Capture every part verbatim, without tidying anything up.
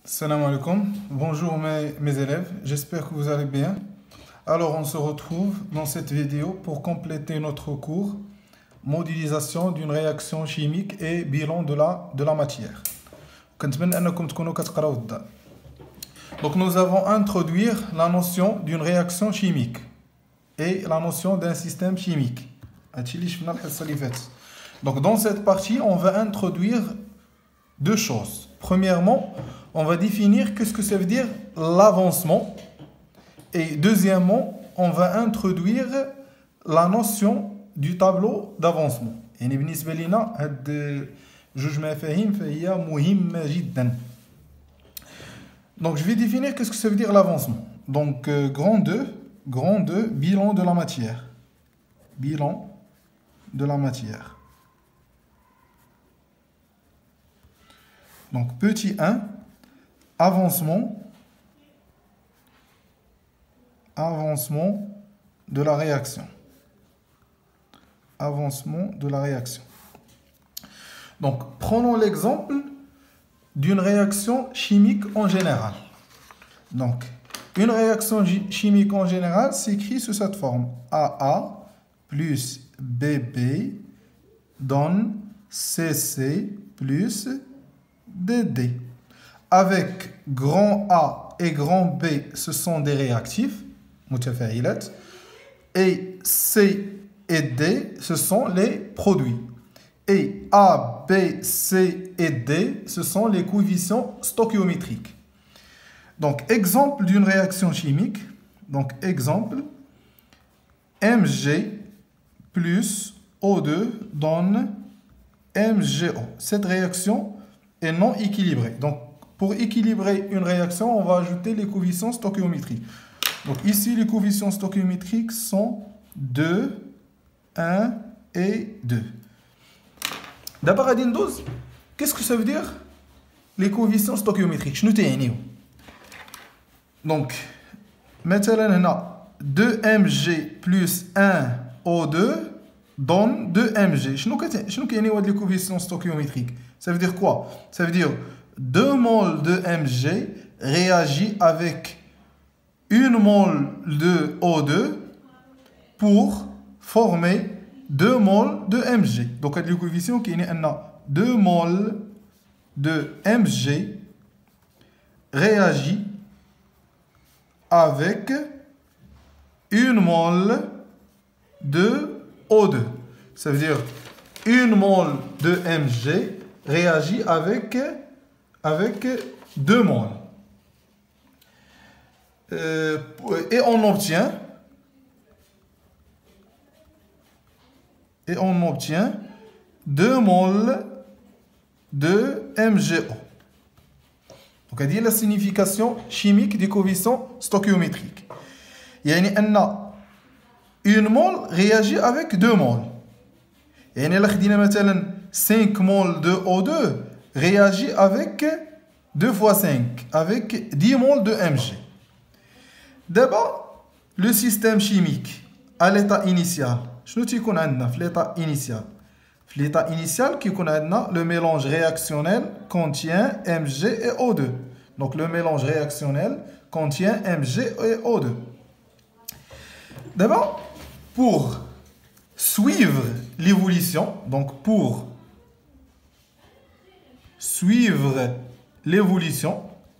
Salam alaikum, bonjour mes, mes élèves, j'espère que vous allez bien. Alors on se retrouve dans cette vidéo pour compléter notre cours modélisation d'une réaction chimique et bilan de la, de la matière. Donc nous avons introduit la notion d'une réaction chimique et la notion d'un système chimique. Donc dans cette partie, on va introduire deux choses. Premièrement, on va définir qu'est-ce que ça veut dire l'avancement. Et deuxièmement, on va introduire la notion du tableau d'avancement. Donc je vais définir qu'est-ce que ça veut dire l'avancement. Donc euh, grand deux, grand deux, bilan de la matière. Bilan de la matière. Donc petit un, avancement, avancement de la réaction. Avancement de la réaction. Donc prenons l'exemple d'une réaction chimique en général. Donc une réaction chimique en général s'écrit sous cette forme. A A plus B B donne C C plus D D. Avec grand A et grand B, ce sont des réactifs, et C et D, ce sont les produits. Et A, B, C et D, ce sont les coefficients stoichiométriques. Donc, exemple d'une réaction chimique. Donc, exemple, M G plus O deux donne M G O. Cette réaction est non équilibrée. Donc, pour équilibrer une réaction, on va ajouter les coefficients stoichiométriques. Donc, ici, les coefficients stoichiométriques sont deux, un et deux. D'abord, qu'est-ce que ça veut dire les coefficients stoichiométriques? Donc, maintenant, deux M G plus un O deux donne deux M G. Qu'est-ce que les coefficients stoichiométriques? Ça veut dire quoi? Ça veut dire deux moles de M G réagit avec une mole de O deux pour former deux moles de M G. Donc, les coefficients qui sont deux moles de M G réagit avec une mole de O deux. Ça veut dire une mole de M G réagit avec, avec deux moles. Euh, et on obtient et on obtient deux moles de M G O. Donc, c'est la signification chimique des coefficients stoichiométriques. يعني أن une mole réagit avec deux moles. يعني là خدينا مثلا cinq moles de O deux réagit avec deux fois cinq, avec dix moles de M G. D'abord, le système chimique à l'état initial. شنو تيكون عندنا في l'état initial? في l'état initial كيكون عندنا le mélange réactionnel contient M G et O deux. Donc le mélange réactionnel contient M G et O deux. D'abord, pour suivre l'évolution, donc pour suivre l'évolution,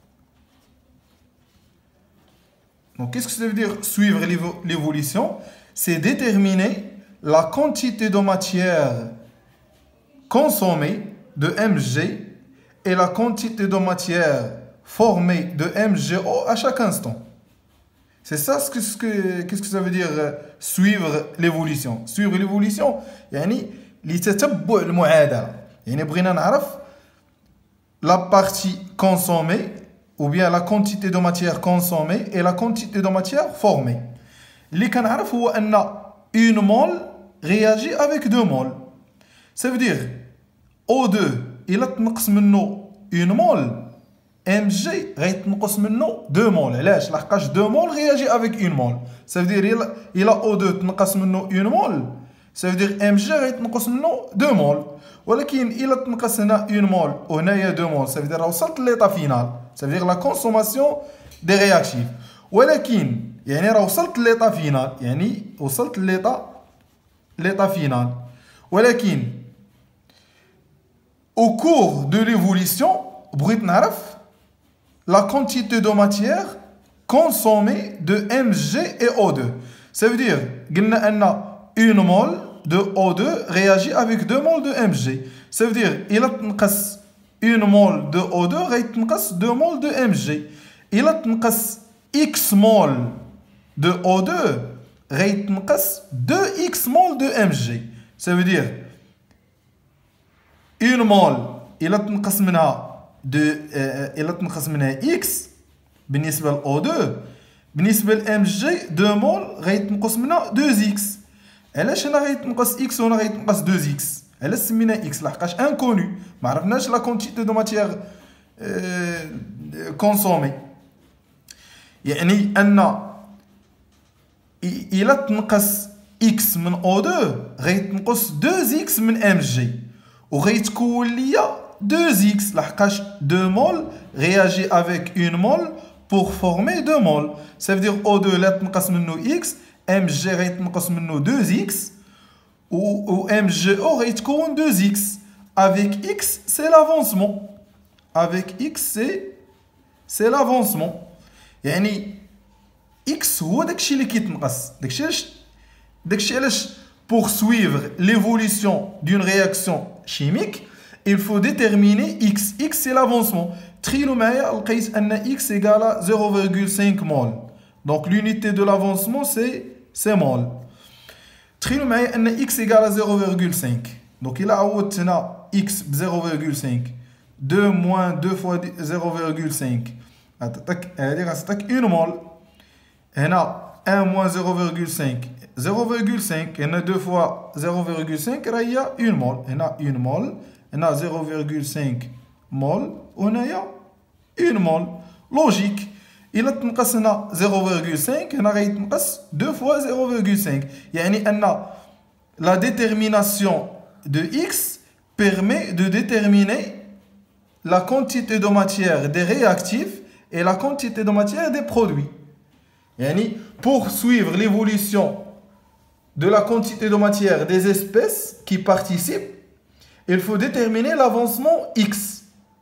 donc qu'est-ce que ça veut dire suivre l'évolution? C'est déterminer la quantité de matière consommée de M G et la quantité de matière formée de M G O à chaque instant. C'est ça ce que, ce que, qu'est-ce que ça veut dire euh, suivre l'évolution. Suivre l'évolution, يعني لتتبع المعادلة. يعني بغينا نعرف la partie consommée ou bien la quantité de matière consommée et la quantité de matière formée. اللي كنعرف هو أن une mole réagit avec deux moles. Ça veut dire O deux إلا تنقص منه une mole, M G غيتنقص منه deux moles. علاش؟ لحقاش deux moles réagit avec une mole. Ça veut dire إلا O deux تنقص منه une mole, Ça veut dire mg غيتنقص منه deux مول. ولكن إلا تنقص هنا une mol وهنايا deux mol, ça veut dire وصلت l'état final. Ça veut dire la consommation des réactifs. ولكن يعني راه وصلت l'état final, يعني وصلت l'état l'état final. ولكن au cours de l'évolution بغيت نعرف la quantité de matière consommée de mg et O deux. Ça veut dire قلنا أن une mol de O deux réagit avec deux moles de mg. Ça veut dire إلا تنقص une mol de O deux غيتنقص deux moles de mg. إلا تنقص x mol de O deux غيتنقص deux x mol de mg. Ça veut dire une mol إلا تنقص منها de إلا تنقص منها x بالنسبة ل O deux بالنسبة ل mg deux mol غيتنقص منها deux x. علاش هنا غيتنقص x وهنا غيتنقص deux x؟ علاش سمينا x؟ لحقاش انكوني ما عرفناش لا كونتيتي دو ماتيير كونسومي. يعني ان الا تنقص x من O deux غيتنقص deux x من mg وغيتكون ليا deux x لحقاش deux mol réagit avec une mol pour former deux mol. Ça veut dire O deux لا تنقص منه x mg غيتنقص منه deux x و mgo غيتكون deux x. Avec x c'est l'avancement. Avec x c'est c'est l'avancement. يعني x هو داكشي اللي كيتنقص. داكشي علاش داكشي علاش pour suivre l'évolution d'une réaction chimique il faut déterminer x. x c'est l'avancement. تخيلوا معايا لقيت ان x égale zéro virgule cinq mol. Donc l'unité de l'avancement c'est c'est mol. تخيلوا معايا ان x égale zéro virgule cinq. Donc il a عوضت هنا x ب zéro virgule cinq. deux moins deux fois zéro virgule cinq. عطاتك هذه غتعطيك une mol. هنا un moins zéro virgule cinq. zéro virgule cinq هنا deux fois zéro virgule cinq راه هي une mol. هنا une mol. هنا zéro virgule cinq mol وهنايا une mol. Logique. إلا تنقص هنا zéro virgule cinq هنا غيتنقص deux fois zéro virgule cinq. يعني أن la détermination de x permet de déterminer la quantité de matière des réactifs et la quantité de matière des produits. يعني pour suivre l'évolution de la quantité de matière des espèces qui participent, il faut déterminer l'avancement x.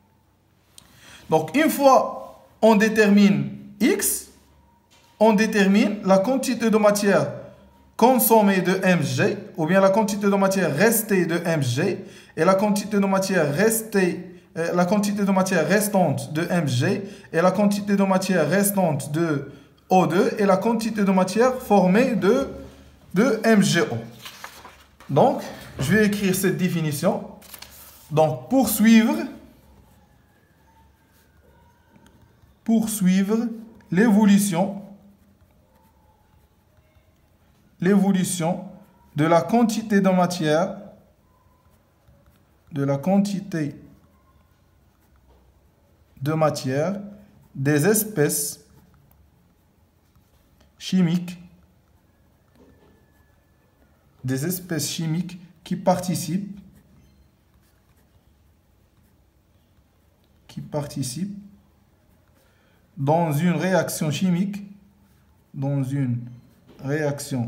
Donc une fois on détermine x, on détermine la quantité de matière consommée de mg ou bien la quantité de matière restée de mg et la quantité de matière restée euh, la quantité de matière restante de mg et la quantité de matière restante de O deux et la quantité de matière formée de de mgo. Donc je vais écrire cette définition. Donc poursuivre poursuivre l'évolution l'évolution de la quantité de matière de la quantité de matière des espèces chimiques des espèces chimiques qui participent qui participent dans une réaction chimique dans une réaction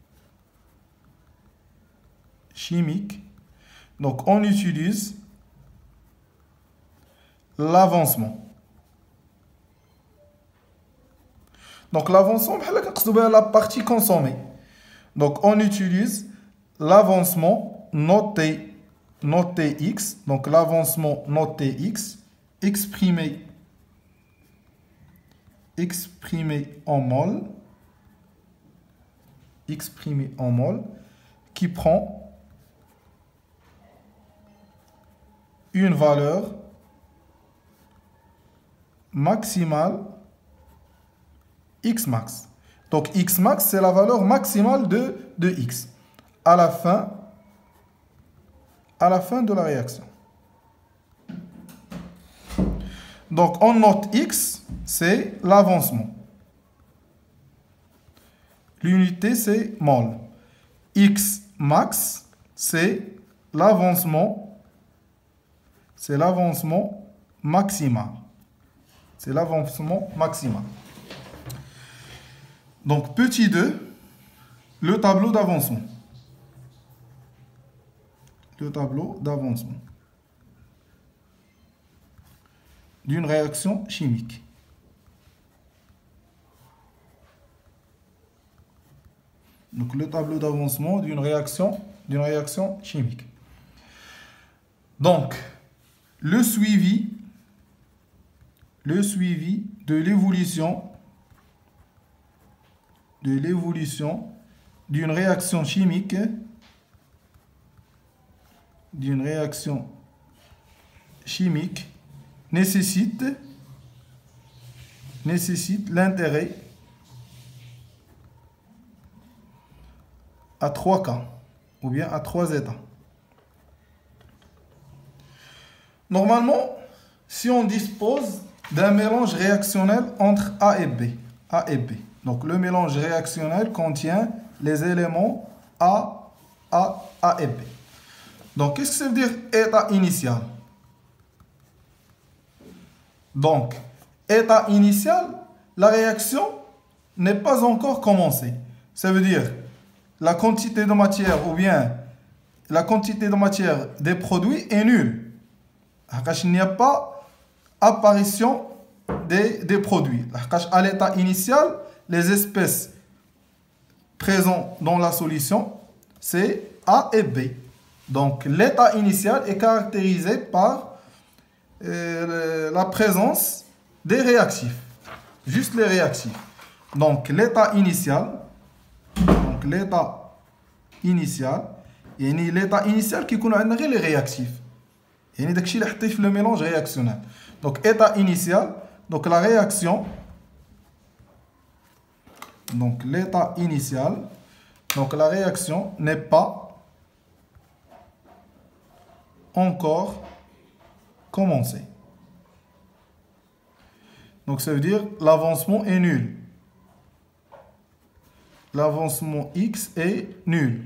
chimique. Donc on utilise l'avancement. Donc l'avancement, la partie consommée. Donc on utilise l'avancement noté, noté x. Donc l'avancement noté x exprimé, exprimé en mol, exprimé en mol, qui prend une valeur maximale x max. Donc x max, c'est la valeur maximale de, de x à la fin, à la fin de la réaction. Donc on note x, c'est l'avancement. L'unité, c'est mol. X max, c'est l'avancement, c'est l'avancement maximal. C'est l'avancement maximal. Donc, petit deux, le tableau d'avancement. Le tableau d'avancement d'une réaction chimique. Donc, le tableau d'avancement d'une réaction, d'une réaction chimique. Donc, le suivi, le suivi de l'évolution, de l'évolution d'une réaction chimique, d'une réaction chimique nécessite, nécessite l'intérêt à trois cas, ou bien à trois états. Normalement, si on dispose d'un mélange réactionnel entre A et B, A et B. Donc le mélange réactionnel contient les éléments A, A, A et B. Donc qu'est-ce que ça veut dire état initial? Donc, état initial, la réaction n'est pas encore commencée. Ça veut dire la quantité de matière ou bien la quantité de matière des produits est nulle. Il n'y a pas apparition des, des produits. À l'état initial, les espèces présentes dans la solution, c'est A et B. Donc, l'état initial est caractérisé par euh, la présence des réactifs. Juste les réactifs. Donc, l'état initial, donc l'état initial, et l'état initial qui connaît les réactifs. Et le mélange réactionnel. Donc, état initial, donc la réaction, donc l'état initial, donc la réaction n'est pas encore commencée. Donc, ça veut dire l'avancement est nul. L'avancement X est nul.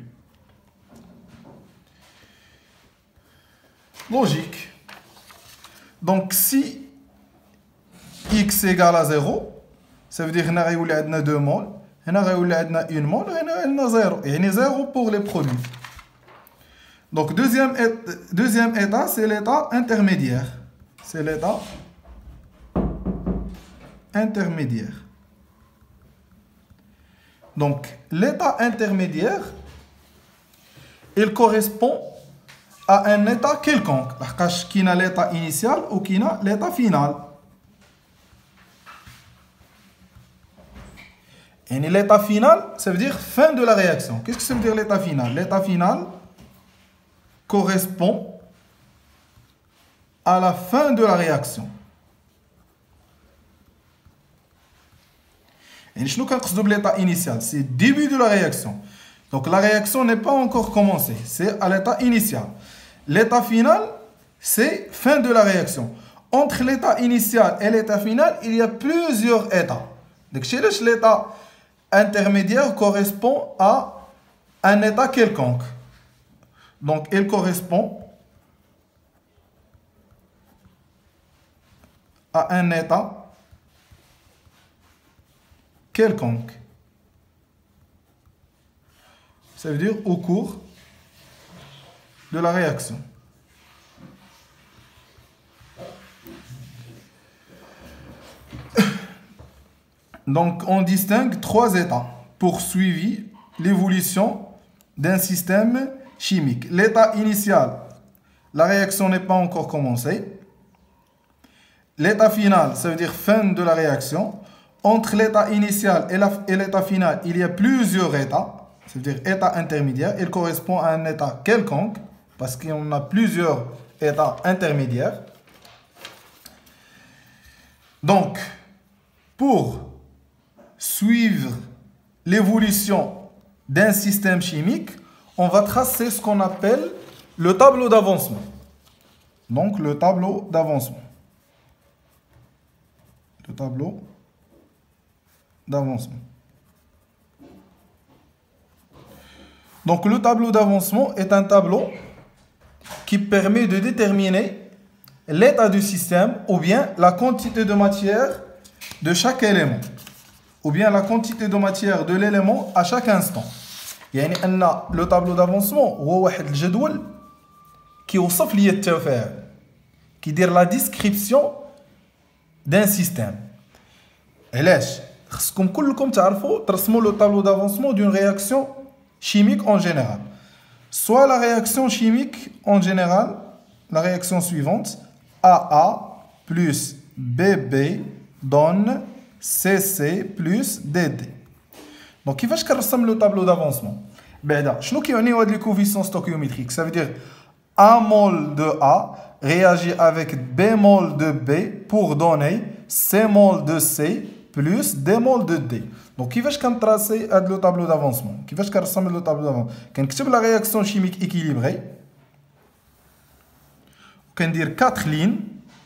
Logique. Donc, si X égale à zéro, ça veut dire qu'on a deux moles, on a une mole, on a zéro. Et on a zéro pour les produits. Donc, deuxième, deuxième état, c'est l'état intermédiaire. C'est l'état intermédiaire. Donc, l'état intermédiaire, il correspond à un état quelconque. Qui a l'état initial ou qui a l'état final. Et l'état final, ça veut dire fin de la réaction. Qu'est-ce que ça veut dire l'état final? L'état final correspond à la fin de la réaction. Et je nous l'état initial, c'est le début de la réaction. Donc la réaction n'est pas encore commencée, c'est à l'état initial. L'état final, c'est fin de la réaction. Entre l'état initial et l'état final, il y a plusieurs états. Donc l'état intermédiaire correspond à un état quelconque. Donc il correspond à un état quelconque. Ça veut dire au cours de la réaction. Donc, on distingue trois états pour suivre l'évolution d'un système chimique. L'état initial, la réaction n'est pas encore commencée. L'état final, ça veut dire fin de la réaction. Entre l'état initial et l'état final, il y a plusieurs états. Ça veut dire état intermédiaire. Il correspond à un état quelconque, parce qu'on a plusieurs états intermédiaires. Donc, pour suivre l'évolution d'un système chimique, on va tracer ce qu'on appelle le tableau d'avancement. Donc, le tableau d'avancement. Le tableau d'avancement. Donc le tableau d'avancement est un tableau qui permet de déterminer l'état du système ou bien la quantité de matière de chaque élément ou bien la quantité de matière de l'élément à chaque instant. يعني أن le tableau d'avancement هو واحد الجدول كيوصف لي التفاعل كيدير la description d'un système. علاش خصكم كلكم تعرفوا ترسموا le tableau d'avancement d'une réaction chimique en général. Soit la réaction chimique en général, la réaction suivante, A A plus B B donne C C plus D D. Donc, كيفاش كنرسم le tableau d'avancement? بعدا شنو كيعنيو هاد لي كوفيسيون ستوكيوميتريك؟ Ça veut dire A mol de A réagit avec B mol de B pour donner C mol de C plus D mol de D. Donc, كيفاش كنتراسي هاد le tableau d'avancement? كيفاش كنرسم le tableau d'avancement? كنكتب la réaction chimique équilibrée. كندير quatre lignes.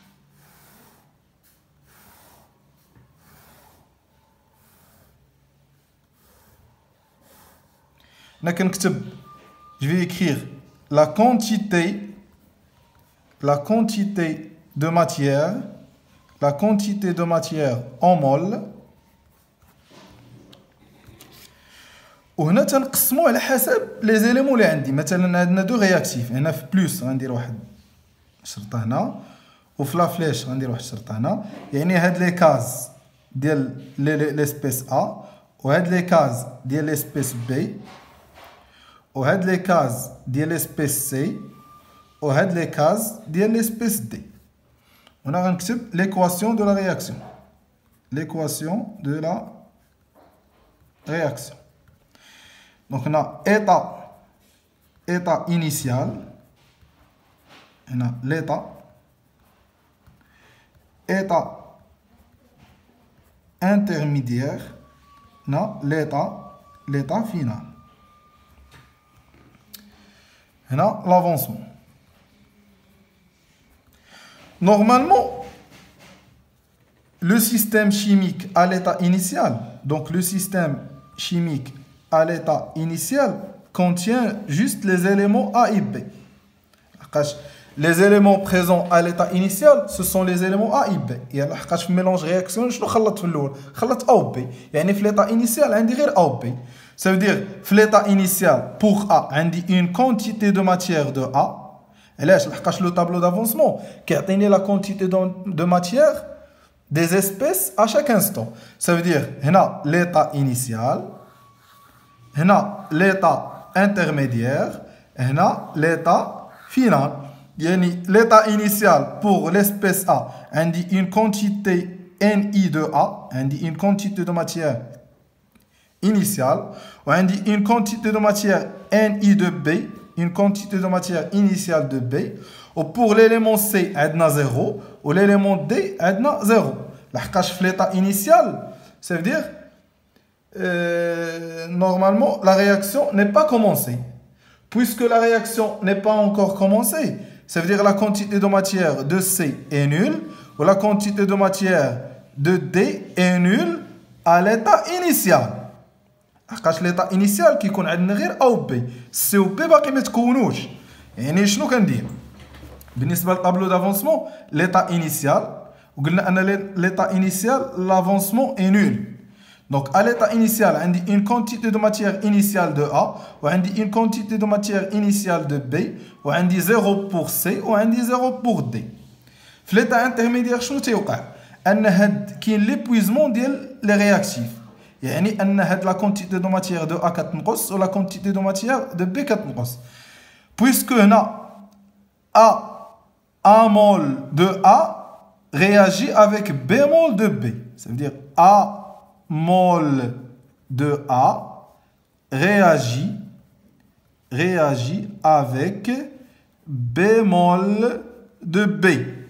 Je vais écrire la quantité, la quantité de matière, la quantité de matière en mol. وهنا تنقسمو على حسب لي زيليمون اللي عندي. مثلا عندنا دو رياكتيف، هنا في بلس غندير واحد شرطه هنا وفي لا فليش غندير واحد الشرطه هنا. يعني هاد لي كاز ديال ليسبيس ا وهاد لي كاز ديال ليسبيس بي وهاد لي كاز ديال ليسبيس سي وهاد لي كاز ديال ليسبيس دي. هنا غنكتب l'équation de la réaction. L'équation de la réaction. Donc on a état état initial. On a l'état état intermédiaire. On a l'état l'état final. Là, l'avancement. Normalement, le système chimique à l'état initial, donc le système chimique à l'état initial contient juste les éléments A et B. Les éléments présents à l'état initial, ce sont les éléments A et B. Et alors, quand je mélange réaction, je خلط في الأول خلط A ou B. يعني في l'état initial عندي غير A ou B. Ça veut dire, في l'état initial, pour A, عندي une quantité de matière de A. علاش لحقاش le tableau d'avancement كيعطيني la quantité de matière des espèces à chaque instant. Ça veut dire, هنا l'état initial, هنا l'état intermédiaire, هنا l'état final. يعني l'état initial pour l'espèce A عندي une quantité Ni de A, عندي une quantité de matière initiale, ou عندي une quantité de matière Ni de B, une quantité de matière initiale de B, ou pour l'élément C عندنا zéro, ou l'élément D عندنا zéro. لحقاش في l'état initial, ça veut dire euh, normalement la réaction n'est pas commencée. Puisque la réaction n'est pas encore commencée, ça veut dire la quantité de matière de C est nulle, ou la quantité de matière de D est nulle à l'état initial. لحقاش l'état initial كيكون عندنا غير A و B. C و B باقي ما تكونوش. يعني شنو كندير؟ بالنسبة للطابلو d'avancement, l'état initial, وقلنا أن l'état initial, l'avancement est nul. Donc à l'état initial, on a une quantité de matière initiale de A, ou on a une quantité de matière initiale de B, ou on a zéro pour C, ou on a zéro pour D. في l'état intermédiaire, شنو تيوقع؟ أن هاد كاين l'épuisement ديال les réactifs. يعني أن هاد la quantité de matière de A كتنقص, ou la quantité de matière de B كتنقص. Puisque هنا A, A mol de A réagit avec B mol de B. Ça veut dire A mol de A réagit, réagit avec B mol de B.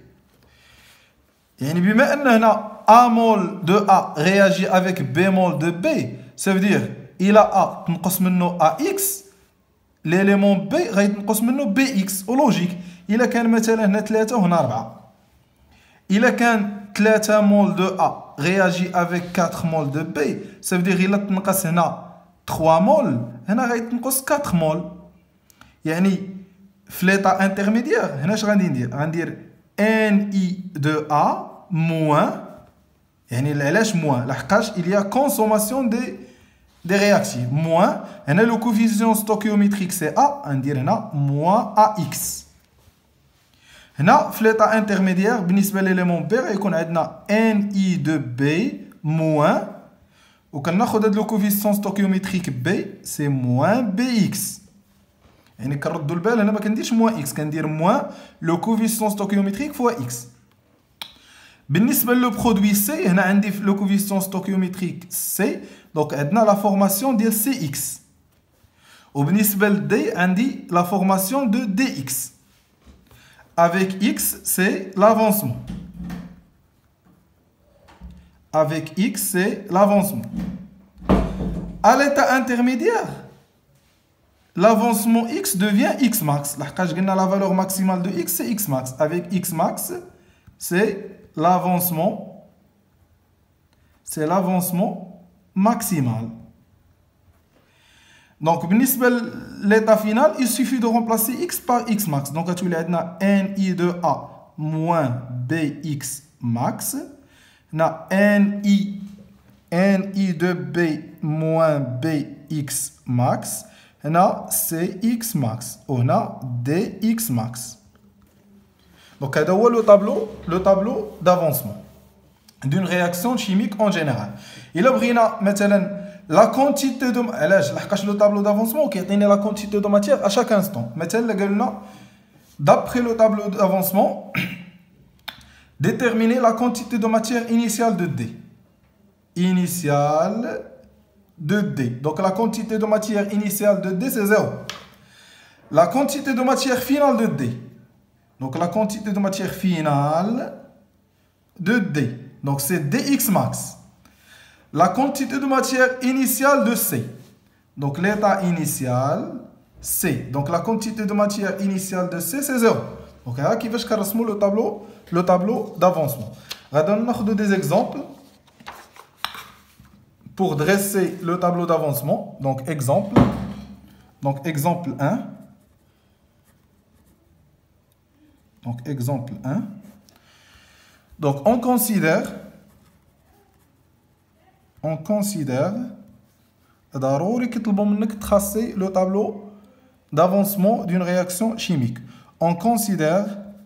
يعني بما أن هنا A mol de A réagit avec B mol de B, ça veut dire il a A تنقص منه A X, l'élément B غيتنقص منه B X. au logique إلا كان مثلا هنا ثلاثة وهنا أربعة, إلا كان ثلاثة mol de A réagit avec quatre mol de B, ça veut dire il a تنقص هنا trois مول هنا غيتنقص quatre مول. يعني في ليطا انترميديير هنا اش غادي ندير؟ غندير ان اي دو ا موان. يعني علاش موان؟ لحقاش il y a consommation des des réactifs. Moins هنا le coefficient stoichiométrique c'est A. غندير هنا moins A X. هنا في ليطا انترميديير بالنسبه لليليمون بي غيكون عندنا ان اي دو بي موان، وكناخذ هاد لو كوفيسيون ستوكيوميتريك بي سي موان بي اكس. يعني كنردوا البال هنا ما كنديرش موان اكس، كندير موان لو كوفيسيون ستوكيوميتريك فوا اكس. بالنسبه لو برودوي سي هنا عندي لو كوفيسيون ستوكيوميتريك سي، دونك عندنا لا فورماسيون ديال سي اكس. وبالنسبه لدي عندي لا فورماسيون دو دي اكس. Avec X, c'est l'avancement. Avec X, c'est l'avancement. À l'état intermédiaire, l'avancement X devient X max. La valeur maximale de X, c'est X max. Avec X max, c'est l'avancement. C'est l'avancement maximal. Donc, l'état final, il suffit de remplacer X par X max. Donc, tu as N I de A moins B X max. On a N I, N I de B moins B X max. On a C X max. On a D X max. Donc, c'est le tableau, le tableau d'avancement d'une réaction chimique en général. Il a pris maintenant la quantité de le tableau d'avancement qui est la quantité de matière à chaque instant. Maintenant, d'après le tableau d'avancement, déterminer la quantité de matière initiale de D. Initiale de D. Donc la quantité de matière initiale de D, c'est zéro. La quantité de matière finale de D. Donc la quantité de matière finale de D. Donc c'est dx max. La quantité de matière initiale de C. Donc l'état initial, C. Donc la quantité de matière initiale de C, c'est zéro. Donc là, qui va le tableau, le tableau d'avancement. On va des exemples pour dresser le tableau d'avancement. Donc exemple. Donc exemple un. Donc exemple un. Donc on considère on considère ضروري كيطلبوا منك تخصي le tableau d'avancement d'une réaction chimique. On considère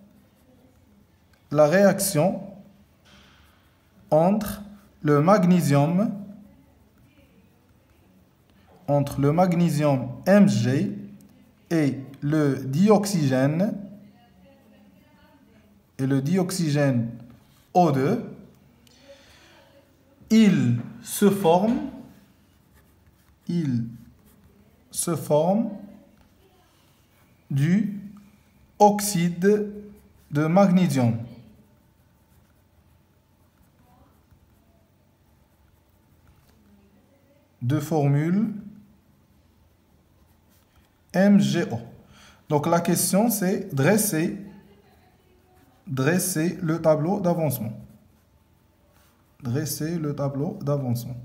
la réaction entre le magnésium entre le magnésium M G et le dioxygène et le dioxygène O deux. Il se forme, il se forme du oxyde de magnésium. De formule M G O. Donc la question c'est dresser, dresser le tableau d'avancement. Dresser le tableau d'avancement.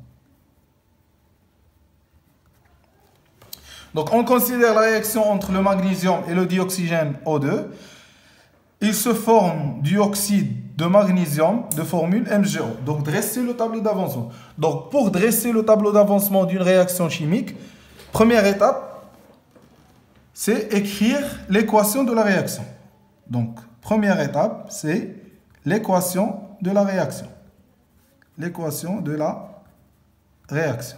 Donc on considère la réaction entre le magnésium et le dioxygène O deux. Il se forme du oxyde de magnésium de formule M G O. Donc dresser le tableau d'avancement. Donc pour dresser le tableau d'avancement d'une réaction chimique, première étape, c'est écrire l'équation de la réaction. Donc première étape, c'est l'équation de la réaction. L'équation de la réaction.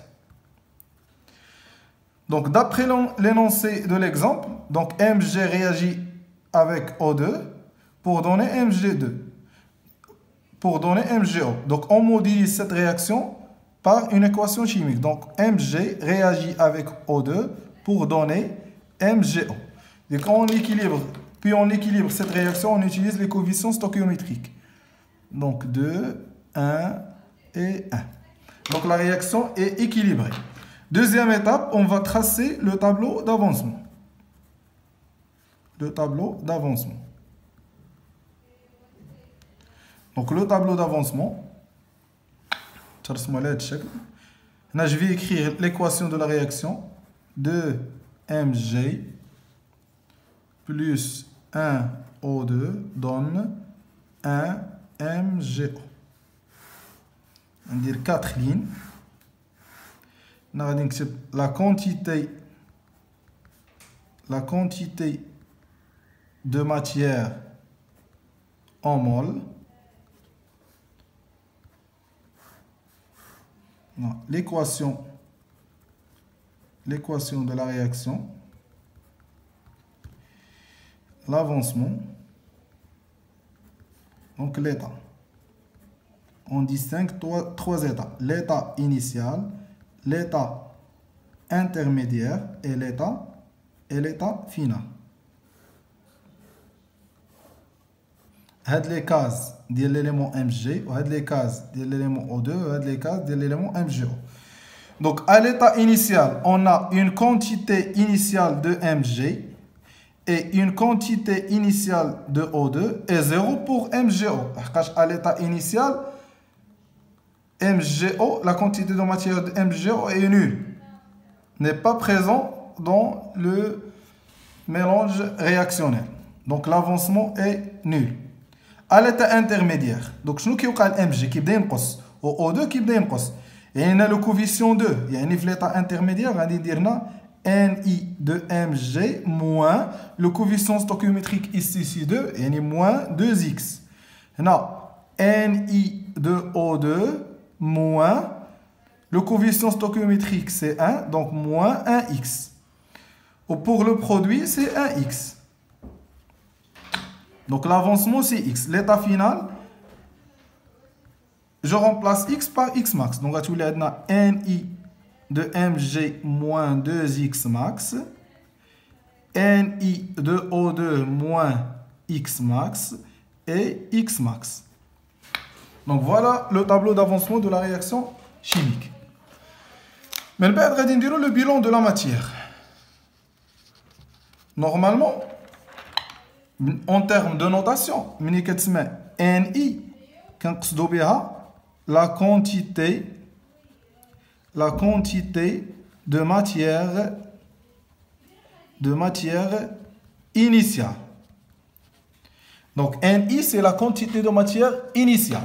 Donc, d'après l'énoncé de l'exemple, donc M G réagit avec O deux pour donner M G deux, pour donner M G O. Donc, on modélise cette réaction par une équation chimique. Donc, M G réagit avec O deux pour donner M G O. Et quand on équilibre, puis on équilibre cette réaction, on utilise les coefficients stoichiométriques. Donc, deux, un et un. Donc, la réaction est équilibrée. Deuxième étape, on va tracer le tableau d'avancement. Le tableau d'avancement. Donc le tableau d'avancement, Là, je vais écrire l'équation de la réaction. deux M G plus un O deux donne un M G O. On va dire quatre lignes. La quantité, la quantité de matière en mol. L'équation, l'équation de la réaction, l'avancement, donc l'état. On distingue trois, trois états. L'état initial, l'état intermédiaire et l'état et l'état final. هاد les cases de l'élément M G ou هاد les cases de l'élément O deux ou هاد les cases de l'élément M G O. Donc à l'état initial, on a une quantité initiale de M G et une quantité initiale de O deux et zéro pour M G O. À l'état initial, M G O, la quantité de matière de M G O est nulle. N'est pas présent dans le mélange réactionnel. Donc l'avancement est nul. À l'état intermédiaire, donc شنو كيوقع ال M G كيبدا ينقص و O deux كيبدا ينقص. يعني le coefficient deux, يعني في l'état intermédiaire غادي يديرنا N I de M G moins le coefficient stoichiométrique ici C deux, يعني moins deux X. هنا N I de O deux moins le coefficient stoichiométrique c'est un, donc moins un X. Ou pour le produit c'est un X. Donc l'avancement c'est X. L'état final, je remplace X par X max. Donc on a N I de M G moins deux X max. N I de O deux moins X max. Et X max. Donc voilà le tableau d'avancement de la réaction chimique. Mais le bilan de la matière. Normalement, en termes de notation, N I, la quantité, la quantité de matière, de matière initiale. Donc N I, c'est la quantité de matière initiale.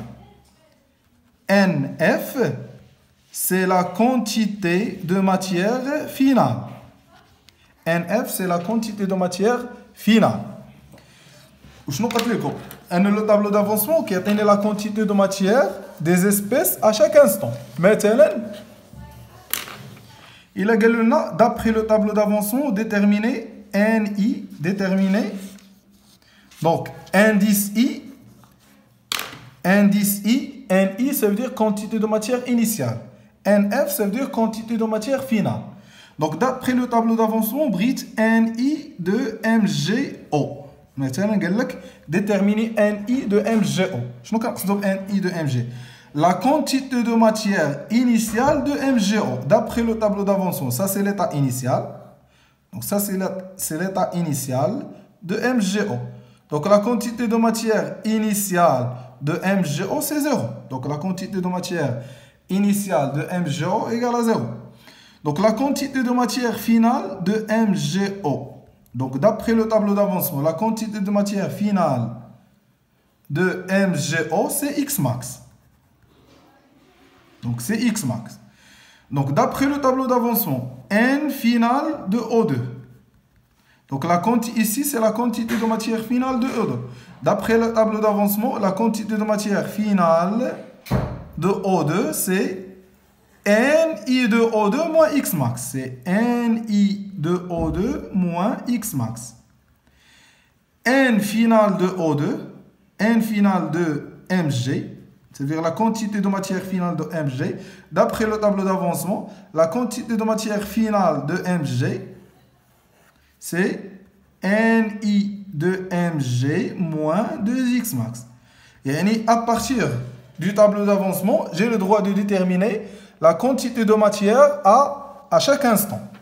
N F, c'est la quantité de matière finale. N F, c'est la quantité de matière finale. Le tableau d'avancement qui atteint la quantité de matière des espèces à chaque instant. Maintenant, il a d'après le tableau d'avancement déterminer N I, déterminer donc indice I, indice I, N I ça veut dire quantité de matière initiale, N F ça veut dire quantité de matière finale. Donc d'après le tableau d'avancement, brille N I de M G O. Maintenant, déterminer N I de M G O. Je ne N I de M G. La quantité de matière initiale de M G O. D'après le tableau d'avancement, ça c'est l'état initial. Donc ça c'est l'état initial de M G O. Donc la quantité de matière initiale de M G O c'est zéro. Donc la quantité de matière initiale de M G O égale à zéro. Donc la quantité de matière finale de M G O. Donc d'après le tableau d'avancement, la quantité de matière finale de M G O c'est X max. Donc c'est X max. Donc d'après le tableau d'avancement, N finale de O deux. Donc la quantité ici c'est la quantité de matière finale de O deux. D'après le tableau d'avancement, la quantité de matière finale de O deux c'est N I de O deux moins X max. C'est N I de O deux moins X max. N finale de O deux, N finale de M G, c'est-à-dire la quantité de matière finale de M G. D'après le tableau d'avancement, la quantité de matière finale de M G, c'est N I de M G moins deux X max. Et à partir du tableau d'avancement, j'ai le droit de déterminer la quantité de matière à, à chaque instant.